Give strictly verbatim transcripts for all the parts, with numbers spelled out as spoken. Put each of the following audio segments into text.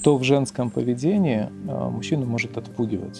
что в женском поведении мужчину может отпугивать?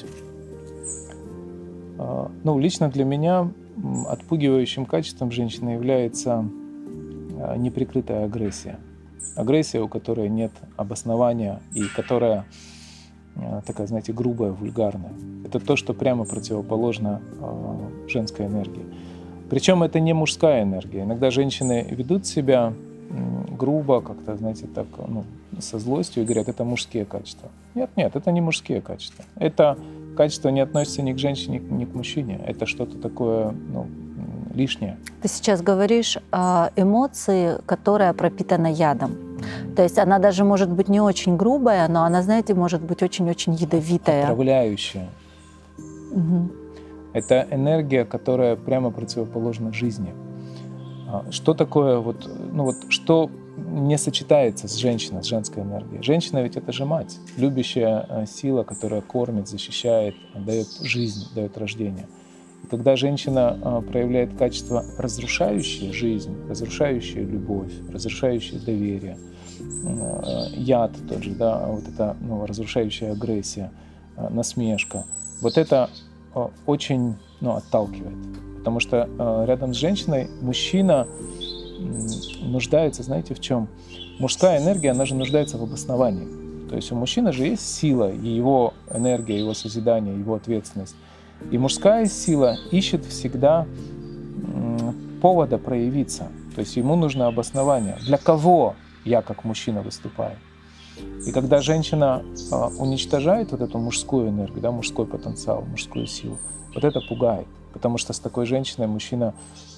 Ну, лично для меня отпугивающим качеством женщины является неприкрытая агрессия. Агрессия, у которой нет обоснования и которая такая, знаете, грубая, вульгарная. Это то, что прямо противоположно женской энергии. Причем это не мужская энергия. Иногда женщины ведут себя грубо, как-то, знаете, так, ну, со злостью и говорят, это мужские качества. Нет, нет, это не мужские качества. Это качество не относится ни к женщине, ни к мужчине. Это что-то такое, ну, лишнее. Ты сейчас говоришь о эмоции, которая пропитана ядом. То есть она даже может быть не очень грубая, но она, знаете, может быть очень-очень ядовитая. Отравляющая. Угу. Это энергия, которая прямо противоположна жизни. Что такое, вот, ну вот, что не сочетается с женщиной, с женской энергией? Женщина ведь это же мать, любящая сила, которая кормит, защищает, дает жизнь, дает рождение. И когда женщина проявляет качества, разрушающие жизнь, разрушающие любовь, разрушающие доверие, яд тот же, да, вот эта, ну, разрушающая агрессия, насмешка, вот это очень, ну, отталкивает. Потому что э, рядом с женщиной мужчина нуждается, знаете, в чем? Мужская энергия, она же нуждается в обосновании. То есть у мужчины же есть сила, и его энергия, его созидание, его ответственность. И мужская сила ищет всегда э, повода проявиться. То есть ему нужно обоснование. Для кого я как мужчина выступаю? И когда женщина э, уничтожает вот эту мужскую энергию, да, мужской потенциал, мужскую силу, вот это пугает. Потому что с такой женщиной мужчина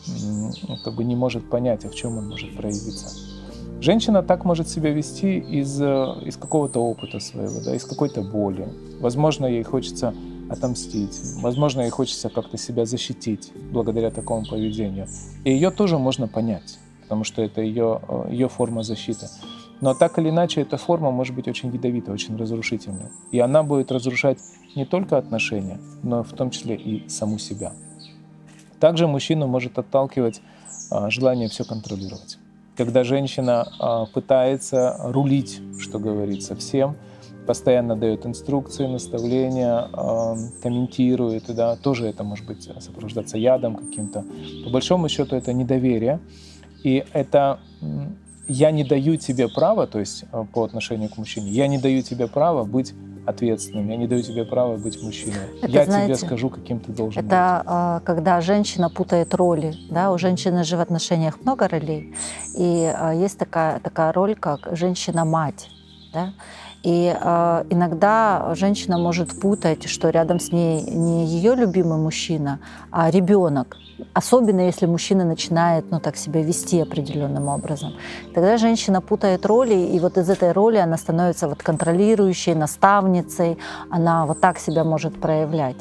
как бы не может понять, а в чем он может проявиться. Женщина так может себя вести из, из какого-то опыта своего, да, из какой-то боли. Возможно, ей хочется отомстить, возможно, ей хочется как-то себя защитить благодаря такому поведению. И ее тоже можно понять, потому что это ее, ее форма защиты. Но так или иначе, эта форма может быть очень ядовитой, очень разрушительной. И она будет разрушать не только отношения, но в том числе и саму себя. Также мужчину может отталкивать а, желание все контролировать. Когда женщина а, пытается рулить, что говорится, всем, постоянно дает инструкции, наставления, а, комментирует, да, тоже это может быть сопровождаться ядом каким-то. По большому счету это недоверие. И это «я не даю тебе права», то есть по отношению к мужчине, «я не даю тебе права быть ответственным, я не даю тебе права быть мужчиной. Это, я знаете, тебе скажу, каким ты должен это, быть». Это когда женщина путает роли. Да? У женщины же в отношениях много ролей. И есть такая, такая роль, как женщина-мать. Да? И э, иногда женщина может путать, что рядом с ней не ее любимый мужчина, а ребенок. Особенно если мужчина начинает, ну, так себя вести определенным образом. Тогда женщина путает роли, и вот из этой роли она становится вот контролирующей, наставницей, она вот так себя может проявлять.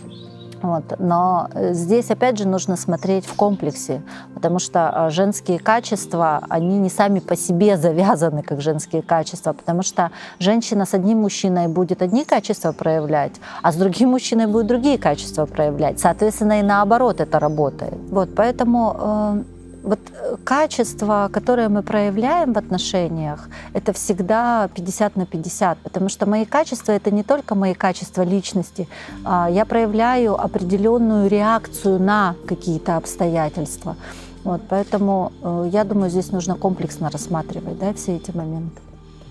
Вот. Но здесь, опять же, нужно смотреть в комплексе, потому что женские качества, они не сами по себе завязаны как женские качества, потому что женщина с одним мужчиной будет одни качества проявлять, а с другим мужчиной будет другие качества проявлять. Соответственно, и наоборот это работает. Вот, поэтому э, вот качества, которые мы проявляем в отношениях, это всегда пятьдесят на пятьдесят, потому что мои качества — это не только мои качества личности. Я проявляю определенную реакцию на какие-то обстоятельства. Вот, поэтому я думаю, здесь нужно комплексно рассматривать, да, все эти моменты.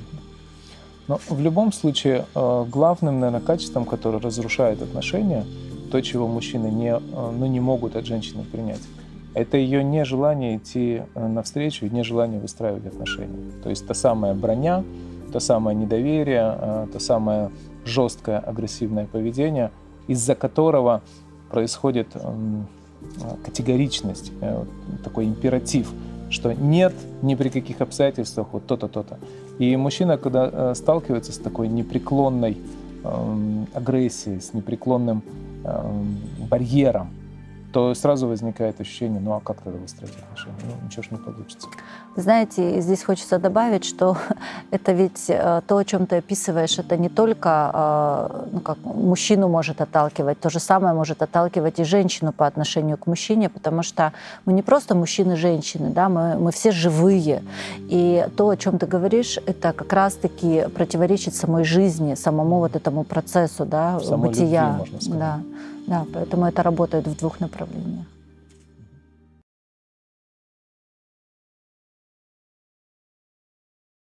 Но в любом случае главным, наверное, качеством, которое разрушает отношения, то, чего мужчины не, ну, не могут от женщины принять, это ее нежелание идти навстречу, нежелание выстраивать отношения. То есть та самая броня, то самое недоверие, то самое жесткое агрессивное поведение, из-за которого происходит категоричность, такой императив, что нет ни при каких обстоятельствах вот то-то, то-то. И мужчина, когда сталкивается с такой непреклонной агрессией, с непреклонным барьером, то сразу возникает ощущение, ну а как тогда выстроить отношения? отношения, ну, ничего ж не получится. Вы знаете, здесь хочется добавить, что это ведь то, о чем ты описываешь, это не только, ну, как мужчину может отталкивать, то же самое может отталкивать и женщину по отношению к мужчине, потому что мы не просто мужчины-женщины, да, мы, мы все живые. И то, о чем ты говоришь, это как раз-таки противоречит самой жизни, самому вот этому процессу, да, самой бытия. любви, можно сказать. Да, да, поэтому это работает в двух направлениях.